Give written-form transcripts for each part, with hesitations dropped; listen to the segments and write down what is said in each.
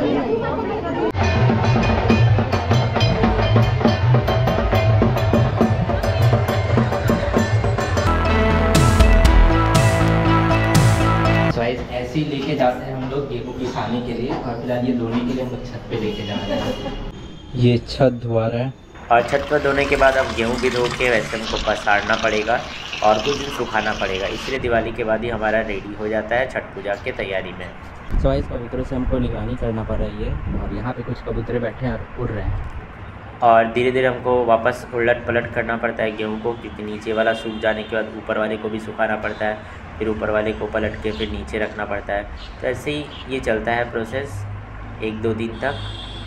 ऐसे ही लेके जाते हैं हम लोग गेहूँ की खाने के लिए, और फिलहाल ये धोने के लिए हम लोग छत पे लेके जा रहे हैं। ये छत धुआ रहा है, और छत पर धोने के बाद अब गेहूँ भी धो के वैसे हमको पसारना पड़ेगा और कुछ दिन सुखाना पड़ेगा, इसलिए दिवाली के बाद ही हमारा रेडी हो जाता है छठ पूजा की तैयारी में। तो इस कबूतरों से हमको निगरानी करना पड़ रही है, और यहाँ पे कुछ कबूतर बैठे हैं और उड़ रहे हैं, और धीरे धीरे हमको वापस उलट पलट करना पड़ता है गेहूँ को, क्योंकि नीचे वाला सूख जाने के बाद ऊपर वाले को भी सुखाना पड़ता है, फिर ऊपर वाले को पलट के फिर नीचे रखना पड़ता है। तो ऐसे ही ये चलता है प्रोसेस 1-2 दिन तक।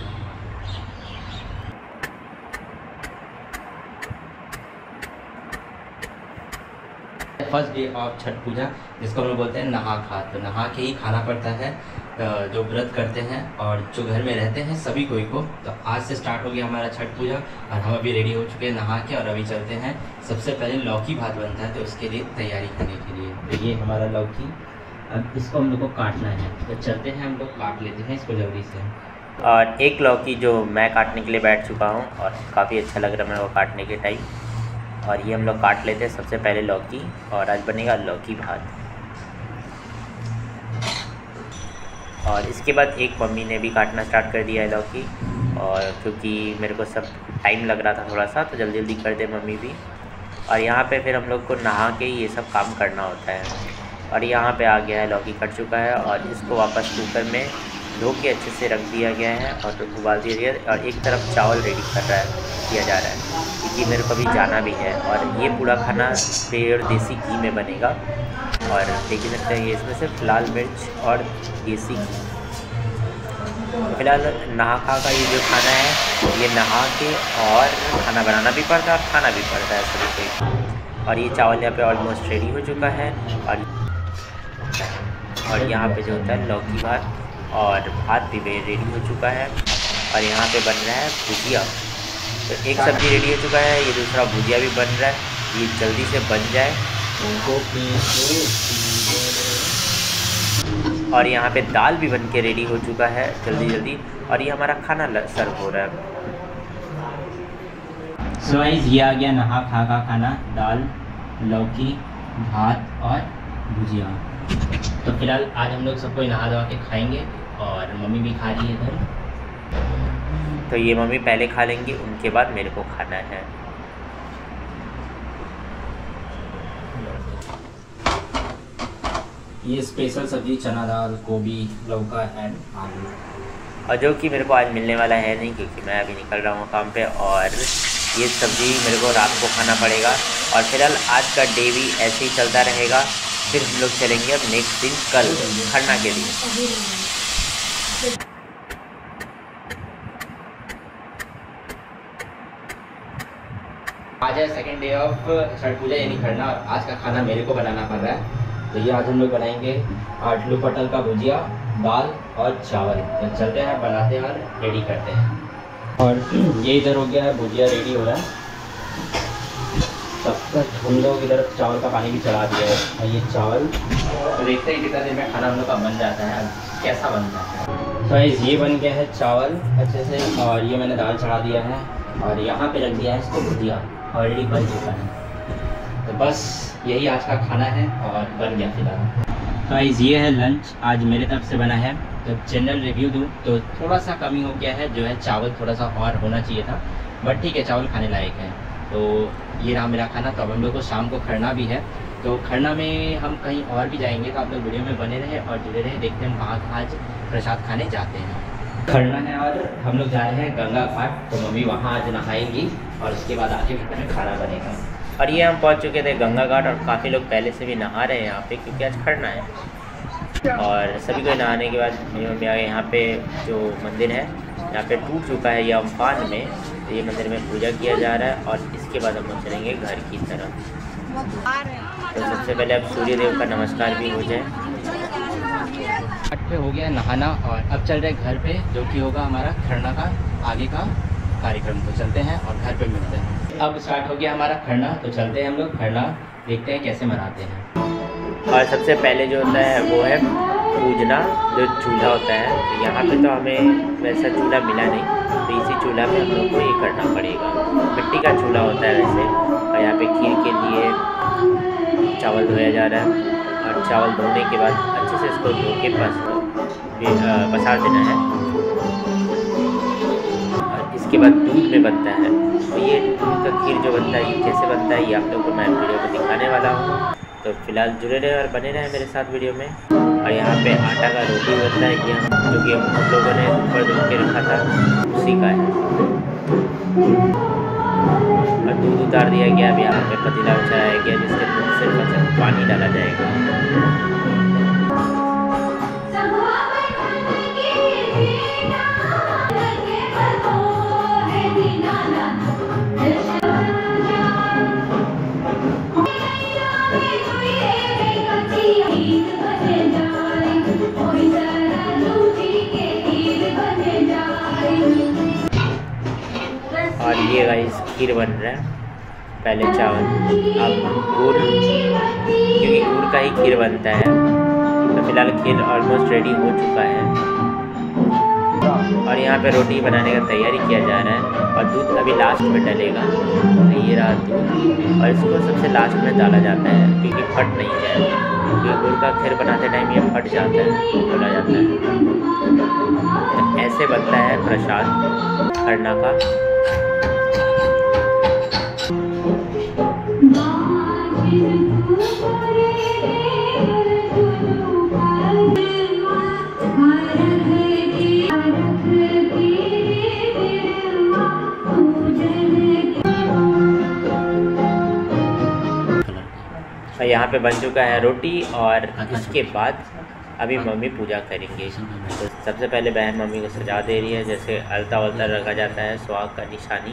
First day of Chhath Puja, जिसको हम लोग बोलते हैं नहा खा। तो नहा के ही खाना पड़ता है जो व्रत करते हैं और जो घर में रहते हैं सभी कोई को। तो आज से स्टार्ट हो गया हमारा छठ पूजा, और हम अभी रेडी हो चुके हैं नहा के, और अभी चलते हैं। सबसे पहले लौकी भात बनता है, तो उसके लिए तैयारी करने के लिए। तो ये हमारा लौकी, अब इसको हम लोग को काटना है, तो चलते हैं हम लोग काट लेते हैं इसको जल्दी से। और एक लौकी जो मैं काटने के लिए बैठ चुका हूँ, और काफ़ी अच्छा लग रहा है मेरे को काटने के टाइम, और ये हम लोग काट लेते हैं सबसे पहले लौकी। और आज बनेगा लौकी भात। और इसके बाद एक मम्मी ने भी काटना स्टार्ट कर दिया है लौकी, और क्योंकि मेरे को सब टाइम लग रहा था थोड़ा सा, तो जल्दी जल्दी कर दे मम्मी भी। और यहाँ पे फिर हम लोग को नहा के ये सब काम करना होता है। और यहाँ पे आ गया है लौकी कट चुका है, और इसको वापस कुकर में धो के अच्छे से रख दिया गया है और तो उबाल दिया गया है। और एक तरफ चावल रेडी किया जा रहा है, क्योंकि मेरे को अभी जाना भी है। और ये पूरा खाना प्योर देसी घी में बनेगा, और देख ही सकते हैं ये इसमें सिर्फ लाल मिर्च और देसी घी। फिलहाल नहा खा का ये जो खाना है, ये नहा के और खाना बनाना भी पड़ता है और खाना भी पड़ता है सभी को। और ये चावल यहाँ पे ऑलमोस्ट रेडी हो चुका है। और यहाँ पे जो होता है लौकी भात, और भात भी रेडी हो चुका है। और यहाँ पे बन रहा है भुजिया। तो एक सब्ज़ी रेडी हो चुका है, ये दूसरा भुजिया भी बन रहा है। ये जल्दी से बन जाए। और यहाँ पे दाल भी बन के रेडी हो चुका है जल्दी जल्दी, और ये हमारा खाना सर्व हो रहा है। सो गाइस, ये आ गया नहा खा का खाना, दाल, लौकी, भात और भुजिया। तो फिलहाल आज हम लोग सबको नहा धोवा के खाएंगे, और मम्मी भी खा रही है इधर। तो ये मम्मी पहले खा लेंगी, उनके बाद मेरे को खाना है। ये स्पेशल सब्जी चना दाल, गोभी, लौका एंड आलू, और जो कि मेरे को आज मिलने वाला है नहीं, क्योंकि मैं अभी निकल रहा हूँ काम पे। और ये सब्ज़ी मेरे को रात को खाना पड़ेगा। और फिलहाल आज का डे भी ऐसे ही चलता रहेगा। फिर हम लोग चलेंगे अब नेक्स्ट दिन कल खरना के लिए। आज है second day of Chhath Puja यानी खरना, और आज का खाना मेरे को बनाना पड़ रहा है। तो ये आज हम लोग बनाएंगे आलू पटल का भुजिया, दाल और चावल। तो चलते हैं, बनाते हैं और रेडी करते हैं। और ये इधर हो गया है, भुजिया रेडी हो रहा है। तब तक हम लोग इधर चावल का पानी भी चढ़ा दिया है, और ये चावल तो देखते हैं कितना देर में खाना हम लोग का बन जाता है, कैसा बनता है। तो ये बन गया है चावल अच्छे से, और ये मैंने दाल चढ़ा दिया है, और यहाँ पे रख दिया है इसको भुजिया, ऑलरेडी बन चुका है। तो बस यही आज का खाना है, और बन गया फिलहाल। तो ये है लंच आज मेरे तरफ से बना है। तो जनरल रिव्यू दूँ तो थोड़ा सा कमी हो गया है, जो है चावल थोड़ा सा और होना चाहिए था, बट ठीक है, चावल खाने लायक है। तो ये रहा मेरा खाना। तो अब हम लोग को शाम को खरना भी है, तो खरना में हम कहीं और भी जाएंगे, तो आप लोग वीडियो में बने रहे और जुड़े रहे। देखते हैं हम कहाँ कहाँ आज प्रसाद खाने जाते हैं। खरना है और हम लोग जा रहे हैं गंगा घाट, तो मम्मी वहाँ आज नहाएंगी, और उसके बाद आके घर में खाना बनेगा। और ये हम पहुंच चुके थे गंगा घाट, और काफ़ी लोग पहले से भी नहा रहे हैं यहाँ पे, क्योंकि आज खरना है। और सभी को नहाने के बाद मेरी मम्मी आ गई। यहाँ पे जो मंदिर है यहाँ पे टूट चुका है ये अम्फान में, तो ये मंदिर में पूजा किया जा रहा है। और इसके बाद हम लोग चलेंगे घर की तरफ। तो सबसे पहले अब सूर्य देव का नमस्कार भी हो जाए। घाट पे हो गया नहाना, और अब चल रहे घर पे, जो कि होगा हमारा खरना का आगे का कार्यक्रम। तो चलते हैं और घर पे मिलते हैं। अब स्टार्ट हो गया हमारा खरना, तो चलते हैं हम लोग खरना, देखते हैं कैसे मनाते हैं। और सबसे पहले जो होता है वो है पूजना जो चूल्हा होता है, तो यहाँ पे तो हमें वैसा चूल्हा मिला नहीं, तो इसी चूल्हा में हम लोग को ये करना पड़ेगा। मिट्टी का चूल्हा होता है वैसे। और यहाँ पे खीर के लिए चावल धोया जा रहा है, और चावल धोने के बाद अच्छे से इसको धो के पसार देना है। और इसके बाद दूध में बनता है, तो ये दूध का खीर जो बनता है ये कैसे बनता है ये आप लोगों को मैं वीडियो में दिखाने वाला हूँ। तो फिलहाल जुड़े रहे और बने रहे मेरे साथ वीडियो में। और यहाँ पे आटा का रोटी बनता है, ये जो कि हम लोगों ने ऊपर धो के रखा था उसी का है। और दूध उतार दिया गया। अब यहाँ पे पतीला उठाया गया जिसके अंदर सिर्फ पानी डाला जाएगा। और ये गाइस खीर बन रहा है। पहले चावल, अब गुड़, क्योंकि गुड़ का ही खीर बनता है। तो फिलहाल खीर ऑलमोस्ट रेडी हो चुका है। और यहाँ पे रोटी बनाने का तैयारी किया जा रहा है, और दूध अभी लास्ट में डलेगा। तो ये रहा दूध, और इसको सबसे लास्ट में डाला जाता है क्योंकि फट नहीं जाए, क्योंकि गुड़ का खीर बनाते टाइम ये फट जाता है, बोला जाता है। तो ऐसे बनता है प्रसाद खरना का। यहाँ पे बन चुका है रोटी, और इसके बाद अभी मम्मी पूजा करेंगे। तो सबसे पहले बहन मम्मी को सजा दे रही है, जैसे अलता वलता रखा जाता है सुहाग का निशानी।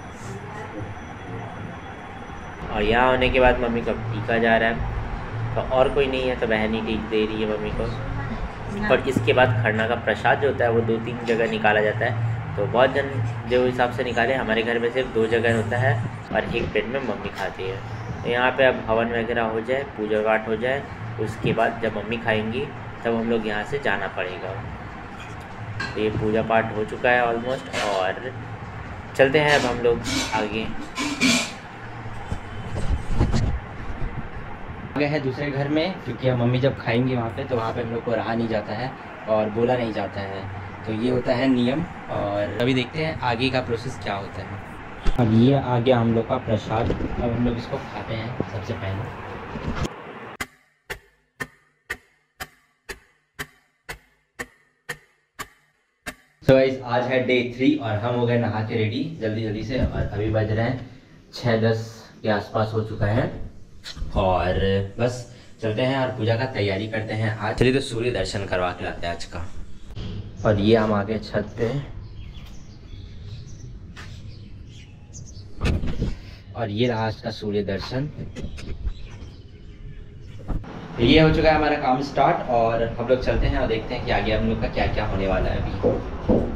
और यहाँ होने के बाद मम्मी को टीका जा रहा है, तो और कोई नहीं है तो बहन ही टीक दे रही है मम्मी को। और इसके बाद खरना का प्रसाद जो होता है वो 2-3 जगह निकाला जाता है। तो बहुत जन जो हिसाब से निकाले, हमारे घर में सिर्फ 2 जगह होता है, और एक प्लेट में मम्मी खाती है। तो यहाँ पे अब हवन वगैरह हो जाए, पूजा पाठ हो जाए, उसके बाद जब मम्मी खाएंगी तब हम लोग यहाँ से जाना पड़ेगा। तो ये पूजा पाठ हो चुका है ऑलमोस्ट, और चलते हैं अब हम लोग आगे है दूसरे घर में, क्योंकि अब मम्मी जब खाएंगी वहाँ पे तो वहाँ पे हम लोग को रहा नहीं जाता है और बोला नहीं जाता है। तो ये होता है नियम, और अभी देखते हैं आगे का प्रोसेस क्या होता है। अब ये आ गया हम लोग का प्रसाद, अब हम लोग इसको खाते हैं सबसे पहले। तो गाइस आज है डे 3 और हम हो गए नहा के रेडी जल्दी से, और अभी बज रहे हैं 6-10 के आसपास हो चुका है, और बस चलते हैं और पूजा का तैयारी करते हैं। आज चलिए तो सूर्य दर्शन करवा के लाते हैं आज का। और ये हम आ गए छत पे, और ये रहा आज का सूर्य दर्शन। ये हो चुका है हमारा काम स्टार्ट, और हम लोग चलते हैं और देखते हैं कि आगे हम लोग का क्या क्या होने वाला है अभी।